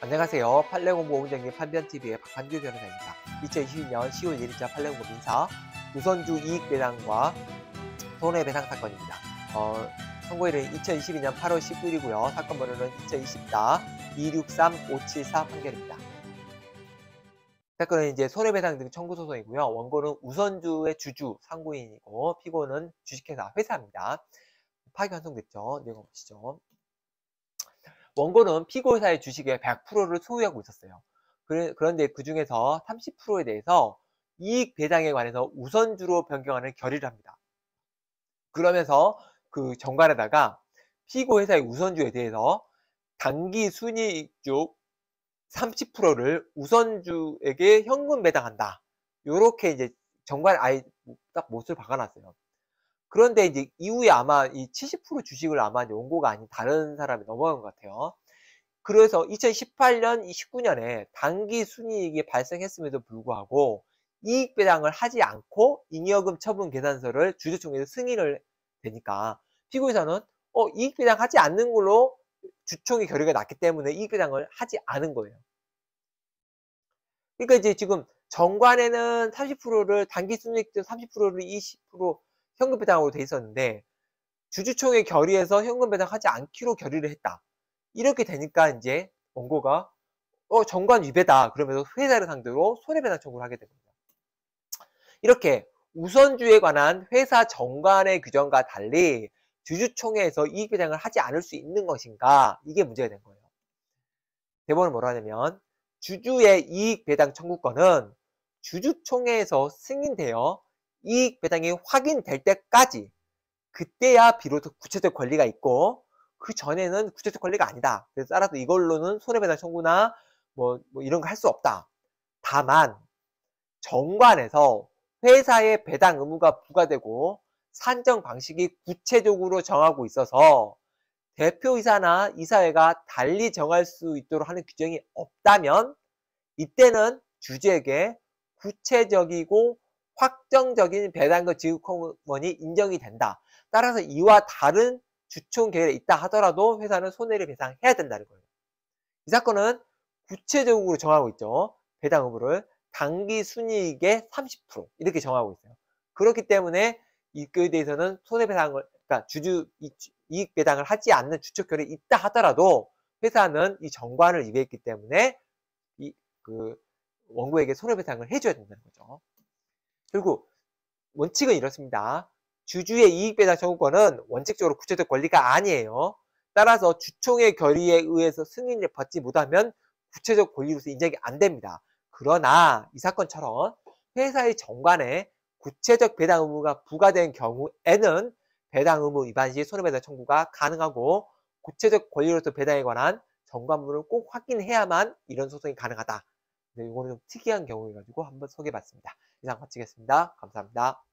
안녕하세요. 판례공부 오은정님 판변TV의 박한규 변호사입니다. 2022년 10월 1일자 판례공부 민사 우선주 이익배당과 손해배상 사건입니다. 선고일은 2022년 8월 19일이고요. 사건 번호는 2024-263574 판결입니다. 사건은 이제 손해배상 등 청구 소송이고요. 원고는 우선주의 주주, 상고인이고 피고는 주식회사, 회사입니다. 파기 환송됐죠. 내용 보시죠. 원고는 피고회사의 주식의 100%를 소유하고 있었어요. 그런데 그 중에서 30%에 대해서 이익 배당에 관해서 우선주로 변경하는 결의를 합니다. 그러면서 그 정관에다가 피고회사의 우선주에 대해서 당기 순이익 쪽 30%를 우선주에게 현금 배당한다. 요렇게 이제 정관에 아예 딱 못을 박아놨어요. 그런데 이제 이후에 아마 이 70% 주식을 아마 원고가 아닌 다른 사람이 넘어간 것 같아요. 그래서 2018년, 19년에 당기 순이익이 발생했음에도 불구하고 이익 배당을 하지 않고 잉여금 처분 계산서를 주주총회에서 승인을 되니까 피고회사는 이익 배당 하지 않는 걸로 주총의 결의가 났기 때문에 이익 배당을 하지 않은 거예요. 그러니까 이제 지금 정관에는 30%를 당기 순이익 중 30%를 20% 현금 배당으로 돼 있었는데 주주총회 결의에서 현금 배당하지 않기로 결의를 했다. 이렇게 되니까 이제 원고가 정관 위배다 그러면서 회사를 상대로 손해배상 청구를 하게 됩니다. 이렇게 우선주에 관한 회사 정관의 규정과 달리 주주총회에서 이익배당을 하지 않을 수 있는 것인가, 이게 문제가 된 거예요. 대법원은 뭐라 하냐면 주주의 이익배당 청구권은 주주총회에서 승인되어 이익배당이 확인될 때까지, 그때야 비로소 구체적 권리가 있고 그 전에는 구체적 권리가 아니다. 그래서 따라서 이걸로는 손해배상 청구나 뭐 이런 거 할 수 없다. 다만 정관에서 회사의 배당 의무가 부과되고 산정 방식이 구체적으로 정하고 있어서 대표이사나 이사회가 달리 정할 수 있도록 하는 규정이 없다면 이때는 주주에게 구체적이고 확정적인 배당금 지급권이 인정이 된다. 따라서 이와 다른 주총 계획이 있다 하더라도 회사는 손해를 배상해야 된다는 거예요. 이 사건은 구체적으로 정하고 있죠. 배당 의무를 당기 순이익의 30% 이렇게 정하고 있어요. 그렇기 때문에 이거에 대해서는 손해배상을, 그러니까 주주 이익 배당을 하지 않는 주총 결이 있다 하더라도 회사는 이 정관을 위배했기 때문에 그 원고에게 손해배상을 해줘야 된다는 거죠. 그리고 원칙은 이렇습니다. 주주의 이익배당 청구권은 원칙적으로 구체적 권리가 아니에요. 따라서 주총의 결의에 의해서 승인을 받지 못하면 구체적 권리로서 인정이 안 됩니다. 그러나 이 사건처럼 회사의 정관에 구체적 배당 의무가 부과된 경우에는 배당 의무 위반 시 손해배상 청구가 가능하고 구체적 권리로서 배당에 관한 정관문을 꼭 확인해야만 이런 소송이 가능하다. 이거는 좀 특이한 경우여가지고 한번 소개해봤습니다. 이상 마치겠습니다. 감사합니다.